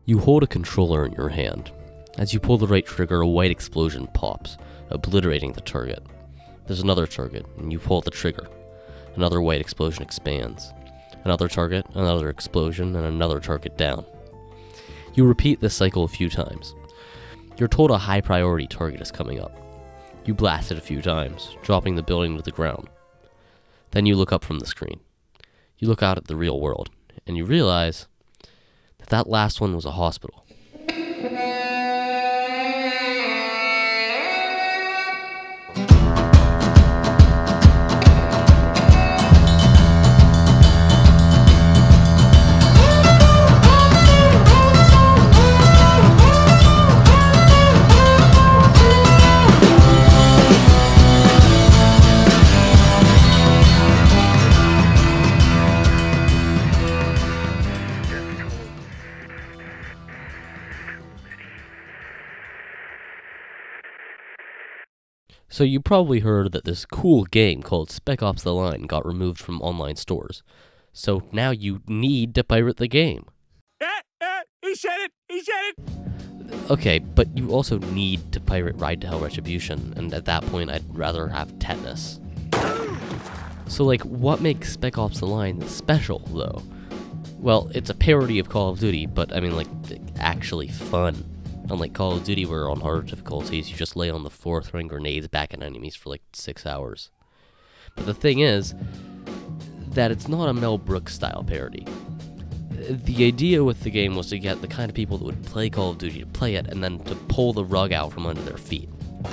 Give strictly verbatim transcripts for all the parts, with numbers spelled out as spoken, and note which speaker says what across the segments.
Speaker 1: You hold a controller in your hand. As you pull the right trigger, a white explosion pops, obliterating the target. There's another target, and you pull the trigger. Another white explosion expands. Another target, another explosion, and another target down. You repeat this cycle a few times. You're told a high-priority target is coming up. You blast it a few times, dropping the building to the ground. Then you look up from the screen. You look out at the real world, and you realize that that last one was a hospital. So you probably heard that this cool game called Spec Ops: The Line got removed from online stores. So now you need to pirate the game.
Speaker 2: Ah, ah, he said it! He said it!
Speaker 1: Okay, but you also need to pirate Ride to Hell Retribution, and at that point I'd rather have tetanus. So like, what makes Spec Ops: The Line special, though? Well, it's a parody of Call of Duty, but I mean like, actually fun. Unlike Call of Duty, where on harder difficulties, you just lay on the floor throwing grenades back at enemies for like six hours. But the thing is, that it's not a Mel Brooks style parody. The idea with the game was to get the kind of people that would play Call of Duty to play it, and then to pull the rug out from under their feet.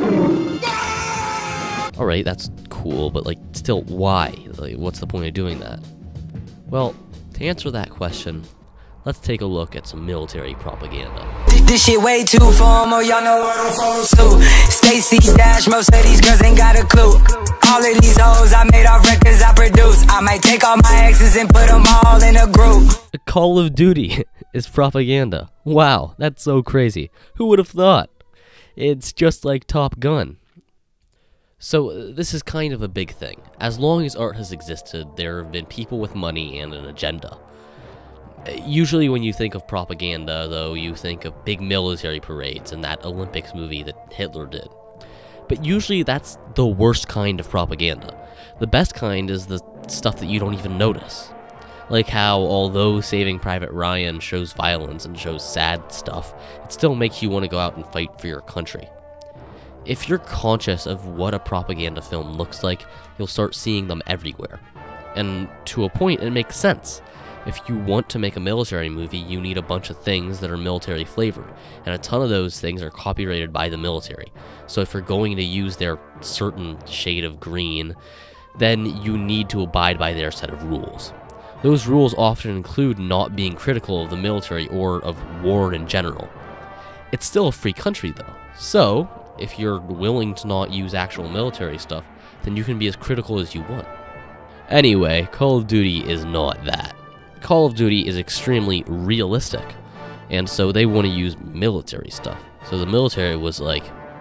Speaker 1: Alright, that's cool, but like, still, why? Like, what's the point of doing that? Well, to answer that question, let's take a look at some military propaganda.
Speaker 3: This shit way too formal, y'all know what I'm follow suit. Stacy Dash, most of these girls ain't got a clue. All of these hoes I made off records I produce. I might take all my exes and put them all in a group.
Speaker 1: Call of Duty is propaganda. Wow, that's so crazy. Who would have thought? It's just like Top Gun. So, uh, this is kind of a big thing. As long as art has existed, there have been people with money and an agenda. Usually when you think of propaganda, though, you think of big military parades and that Olympics movie that Hitler did. But usually that's the worst kind of propaganda. The best kind is the stuff that you don't even notice. Like how, although Saving Private Ryan shows violence and shows sad stuff, it still makes you want to go out and fight for your country. If you're conscious of what a propaganda film looks like, you'll start seeing them everywhere. And to a point, it makes sense. If you want to make a military movie, you need a bunch of things that are military flavored, and a ton of those things are copyrighted by the military. So if you're going to use their certain shade of green, then you need to abide by their set of rules. Those rules often include not being critical of the military or of war in general. It's still a free country though, so if you're willing to not use actual military stuff, then you can be as critical as you want. Anyway, Call of Duty is not that. Call of Duty is extremely realistic, and so they want to use military stuff. So the military was like,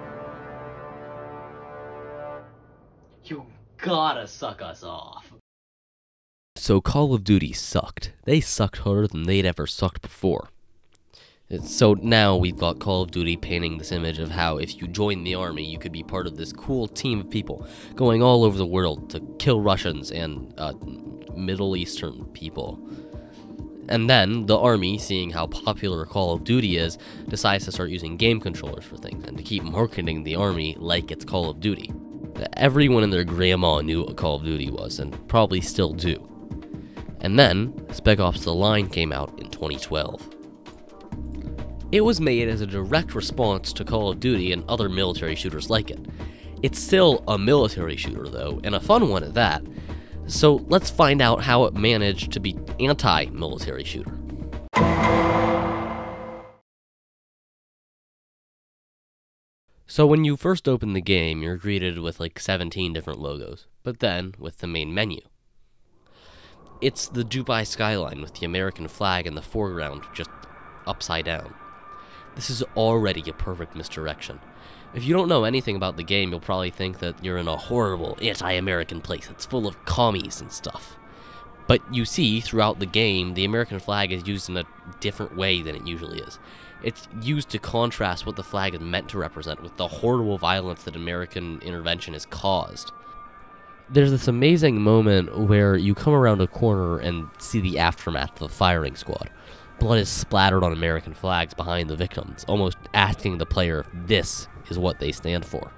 Speaker 1: you gotta suck us off. So Call of Duty sucked. They sucked harder than they'd ever sucked before. So now we've got Call of Duty painting this image of how if you join the army, you could be part of this cool team of people going all over the world to kill Russians and uh, Middle Eastern people. And then, the army, seeing how popular Call of Duty is, decides to start using game controllers for things, and to keep marketing the army like it's Call of Duty. Everyone and their grandma knew what Call of Duty was, and probably still do. And then, Spec Ops: The Line came out in twenty twelve. It was made as a direct response to Call of Duty and other military shooters like it. It's still a military shooter, though, and a fun one at that. So let's find out how it managed to be anti-military shooter. So when you first open the game, you're greeted with like seventeen different logos, but then with the main menu. It's the Dubai skyline with the American flag in the foreground just upside down. This is already a perfect misdirection. If you don't know anything about the game, you'll probably think that you're in a horrible, anti-American place that's full of commies and stuff. But you see, throughout the game, the American flag is used in a different way than it usually is. It's used to contrast what the flag is meant to represent with the horrible violence that American intervention has caused. There's this amazing moment where you come around a corner and see the aftermath of the firing squad. Blood is splattered on American flags behind the victims, almost asking the player if this is what they stand for.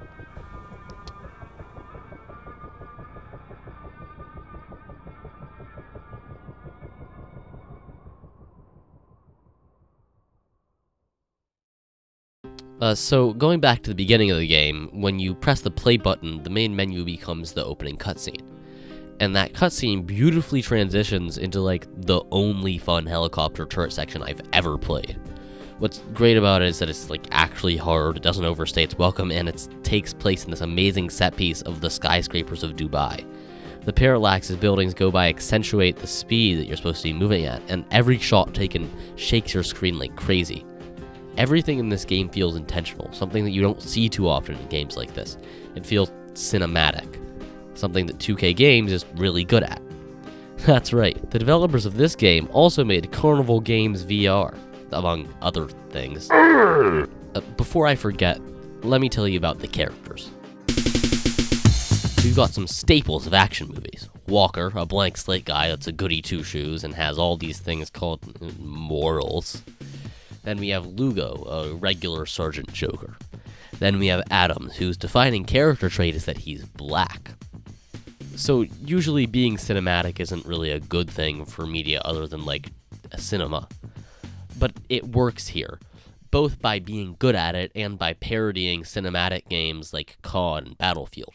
Speaker 1: Uh, so, going back to the beginning of the game, when you press the play button, the main menu becomes the opening cutscene. And that cutscene beautifully transitions into, like, the only fun helicopter turret section I've ever played. What's great about it is that it's, like, actually hard, it doesn't overstay its welcome, and it takes place in this amazing set piece of the skyscrapers of Dubai. The parallax as buildings go by accentuate the speed that you're supposed to be moving at, and every shot taken shakes your screen like crazy. Everything in this game feels intentional, something that you don't see too often in games like this. It feels cinematic, something that two K Games is really good at. That's right, the developers of this game also made Carnival Games V R, among other things. Uh, before I forget, let me tell you about the characters. We've got some staples of action movies. Walker, a blank slate guy that's a goody two-shoes and has all these things called morals. Then we have Lugo, a regular Sergeant Joker. Then we have Adams, whose defining character trait is that he's black. So usually being cinematic isn't really a good thing for media other than like a cinema. But it works here, both by being good at it and by parodying cinematic games like C O D and Battlefield.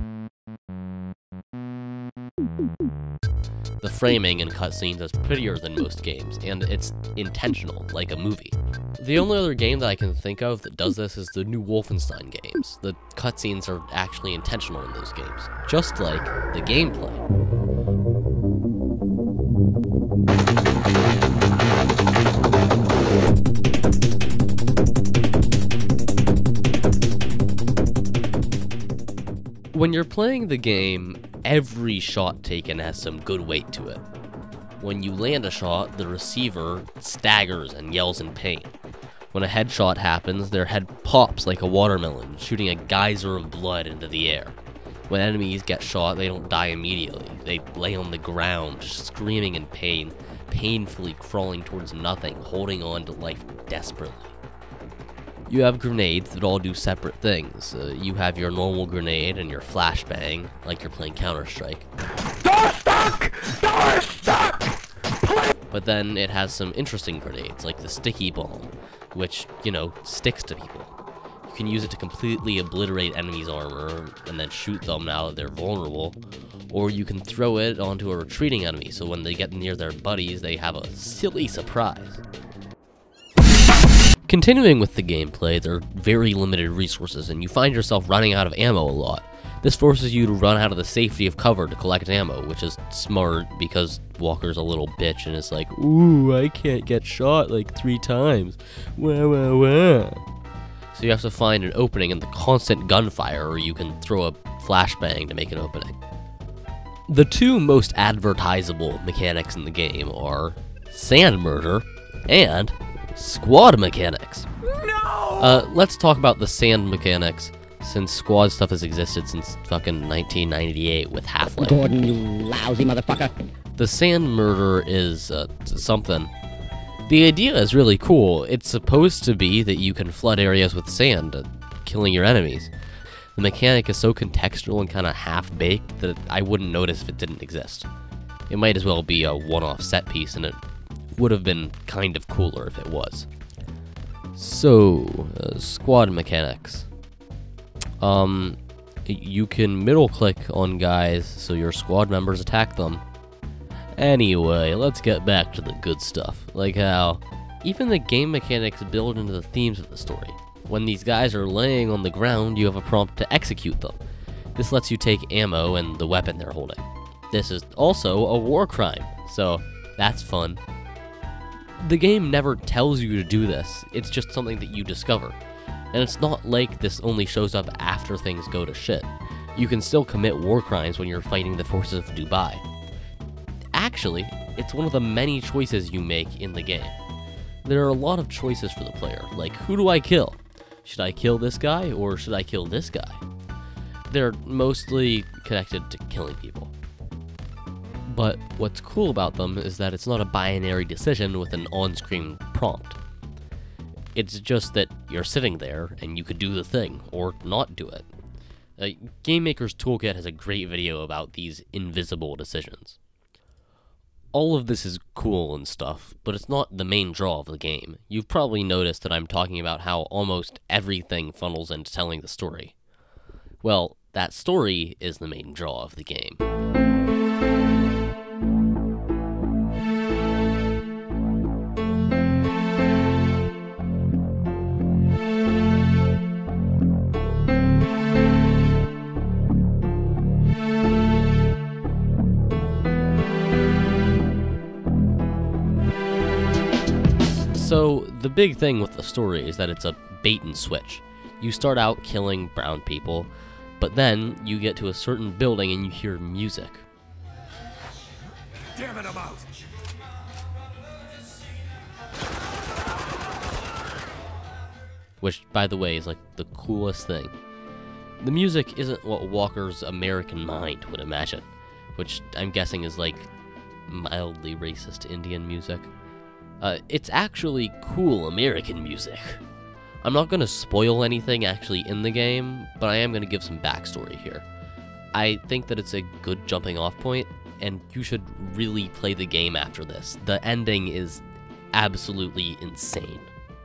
Speaker 1: The framing in cutscenes is prettier than most games, and it's intentional, like a movie. The only other game that I can think of that does this is the new Wolfenstein games. The cutscenes are actually intentional in those games, just like the gameplay. When you're playing the game, every shot taken has some good weight to it. When you land a shot, the receiver staggers and yells in pain. When a headshot happens, their head pops like a watermelon, shooting a geyser of blood into the air. When enemies get shot, they don't die immediately. They lay on the ground, screaming in pain, painfully crawling towards nothing, holding on to life desperately. You have grenades that all do separate things. Uh, you have your normal grenade and your flashbang, like you're playing Counter-Strike.
Speaker 2: Door stuck! Door stuck!
Speaker 1: But then it has some interesting grenades, like the sticky bomb, which, you know, sticks to people. You can use it to completely obliterate enemies' armor and then shoot them now that they're vulnerable, or you can throw it onto a retreating enemy, so when they get near their buddies, they have a silly surprise. Continuing with the gameplay, there are very limited resources, and you find yourself running out of ammo a lot. This forces you to run out of the safety of cover to collect ammo, which is smart because Walker's a little bitch and is like, ooh, I can't get shot like three times. Wah, wah, wah. So you have to find an opening in the constant gunfire, or you can throw a flashbang to make an opening. The two most advertisable mechanics in the game are sand murder and squad mechanics.
Speaker 2: No!
Speaker 1: Uh, let's talk about the sand mechanics, since squad stuff has existed since fucking nineteen ninety-eight with Half-Life.
Speaker 4: Gordon, you lousy motherfucker.
Speaker 1: The sand murder is uh, something. The idea is really cool. It's supposed to be that you can flood areas with sand, uh, killing your enemies. The mechanic is so contextual and kind of half-baked that I wouldn't notice if it didn't exist. It might as well be a one-off set piece, and it would have been kind of cooler if it was. So, uh, squad mechanics. Um, you can middle click on guys so your squad members attack them. Anyway, let's get back to the good stuff, like how even the game mechanics build into the themes of the story. When these guys are laying on the ground, you have a prompt to execute them. This lets you take ammo and the weapon they're holding. This is also a war crime, so that's fun. The game never tells you to do this, it's just something that you discover. And it's not like this only shows up after things go to shit. You can still commit war crimes when you're fighting the forces of Dubai. Actually, it's one of the many choices you make in the game. there are a lot of choices for the player, like who do I kill? Should I kill this guy or should I kill this guy? They're mostly connected to killing people. But what's cool about them is that it's not a binary decision with an on-screen prompt. It's just that you're sitting there and you could do the thing or not do it. Uh, Game Maker's Toolkit has a great video about these invisible decisions. All of this is cool and stuff, but it's not the main draw of the game. You've probably noticed that I'm talking about how almost everything funnels into telling the story. Well, that story is the main draw of the game. So, the big thing with the story is that it's a bait and switch. You start out killing brown people, but then you get to a certain building and you hear music.
Speaker 2: Damn it, I'm out.
Speaker 1: Which, by the way, is like the coolest thing. The music isn't what Walker's American mind would imagine, which I'm guessing is like mildly racist Indian music. Uh, it's actually cool American music. I'm not going to spoil anything actually in the game, but I am going to give some backstory here. I think that it's a good jumping off point, and you should really play the game after this. The ending is absolutely insane.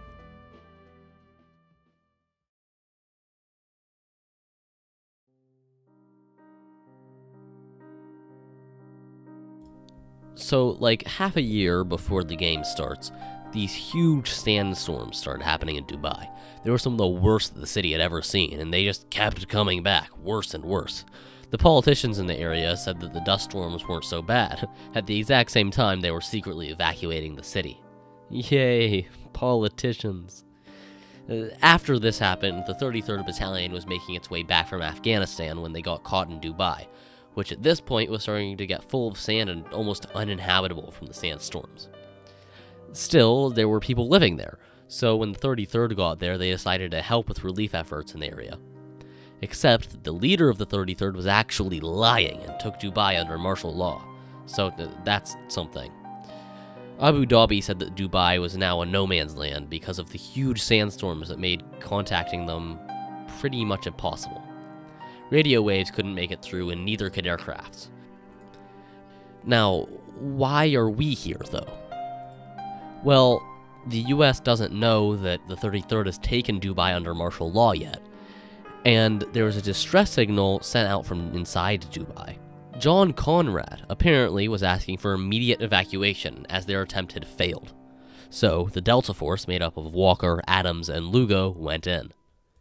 Speaker 1: So, like, half a year before the game starts, these huge sandstorms started happening in Dubai. They were some of the worst the city had ever seen, and they just kept coming back, worse and worse. The politicians in the area said that the dust storms weren't so bad. At the exact same time, they were secretly evacuating the city. Yay, politicians. Uh, after this happened, the thirty-third Battalion was making its way back from Afghanistan when they got caught in Dubai, which at this point was starting to get full of sand and almost uninhabitable from the sandstorms. Still, there were people living there, so when the thirty-third got there, they decided to help with relief efforts in the area. Except that the leader of the thirty-third was actually lying and took Dubai under martial law, so th that's something. Abu Dhabi said that Dubai was now a no-man's land because of the huge sandstorms that made contacting them pretty much impossible. Radio waves couldn't make it through, and neither could aircrafts. Now, why are we here, though? Well, the U S doesn't know that the thirty-third has taken Dubai under martial law yet, and there was a distress signal sent out from inside Dubai. John Conrad apparently was asking for immediate evacuation as their attempt had failed. So, the Delta Force, made up of Walker, Adams, and Lugo, went in.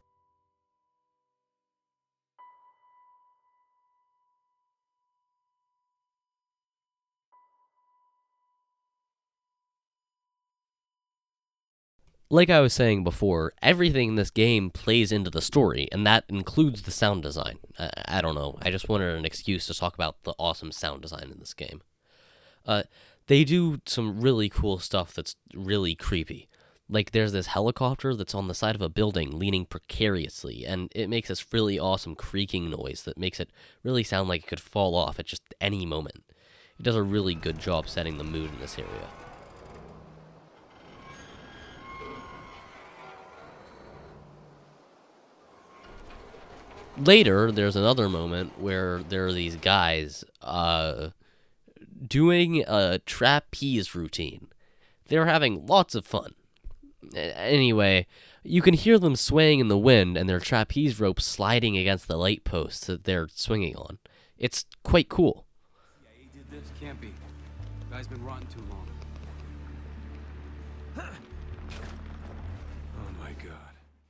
Speaker 1: Like I was saying before, everything in this game plays into the story, and that includes the sound design. I, I don't know, I just wanted an excuse to talk about the awesome sound design in this game. Uh, they do some really cool stuff that's really creepy. Like, there's this helicopter that's on the side of a building leaning precariously, and it makes this really awesome creaking noise that makes it really sound like it could fall off at just any moment. It does a really good job setting the mood in this area. Later, there's another moment where there are these guys uh, doing a trapeze routine. They're having lots of fun. Anyway, you can hear them swaying in the wind and their trapeze rope sliding against the light posts that they're swinging on. It's quite cool.
Speaker 5: Yeah, he did this. Can't be. The guy's been rotten too long. Oh my god.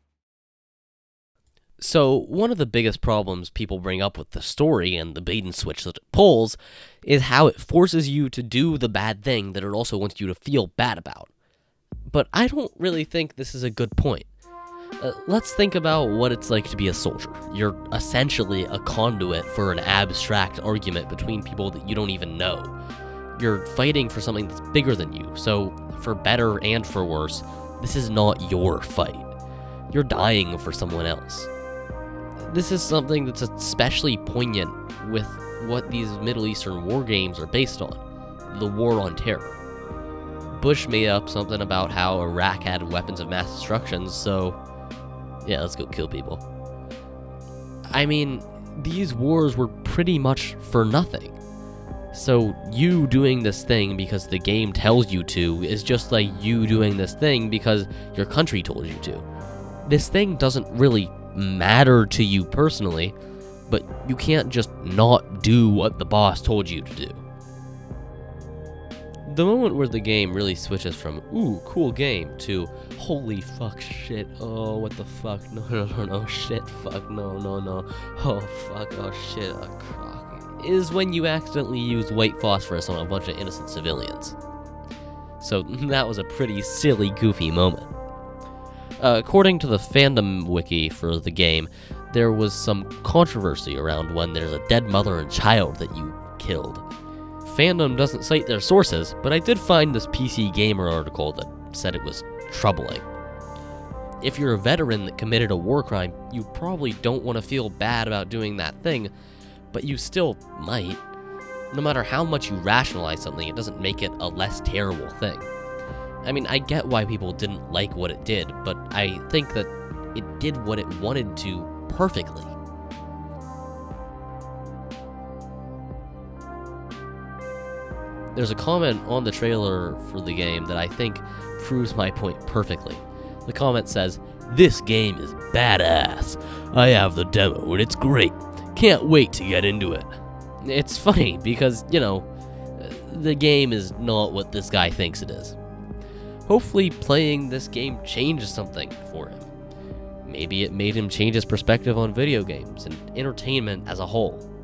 Speaker 1: So, one of the biggest problems people bring up with the story and the bait and switch that it pulls is how it forces you to do the bad thing that it also wants you to feel bad about. But I don't really think this is a good point. Uh, let's think about what it's like to be a soldier. You're essentially a conduit for an abstract argument between people that you don't even know. You're fighting for something that's bigger than you, so for better and for worse, this is not your fight. You're dying for someone else. This is something that's especially poignant with what these Middle Eastern war games are based on, the war on terror. Bush made up something about how Iraq had weapons of mass destruction, so yeah, let's go kill people. I mean, these wars were pretty much for nothing. So you doing this thing because the game tells you to is just like you doing this thing because your country told you to. This thing doesn't really matter to you personally, but you can't just not do what the boss told you to do. The moment where the game really switches from, ooh, cool game, to, holy fuck, shit, oh, what the fuck, no, no, no, no, shit, fuck, no, no, no, oh, fuck, oh, shit, oh, fuck, is when you accidentally use white phosphorus on a bunch of innocent civilians. So that was a pretty silly, goofy moment. Uh, according to the fandom wiki for the game, there was some controversy around when there's a dead mother and child that you killed. Fandom doesn't cite their sources, but I did find this P C Gamer article that said it was troubling. If you're a veteran that committed a war crime, you probably don't want to feel bad about doing that thing, but you still might. No matter how much you rationalize something, it doesn't make it a less terrible thing. I mean, I get why people didn't like what it did, but I think that it did what it wanted to perfectly. There's a comment on the trailer for the game that I think proves my point perfectly. The comment says, "This game is badass. I have the demo and it's great. Can't wait to get into it." It's funny because, you know, the game is not what this guy thinks it is. Hopefully playing this game changes something for him. Maybe it made him change his perspective on video games and entertainment as a whole.